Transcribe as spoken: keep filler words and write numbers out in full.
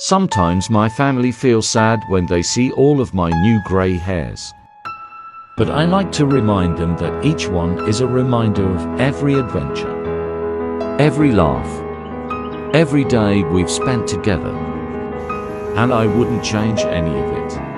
Sometimes my family feels sad when they see all of my new gray hairs. But I like to remind them that each one is a reminder of every adventure, every laugh, every day we've spent together. And I wouldn't change any of it.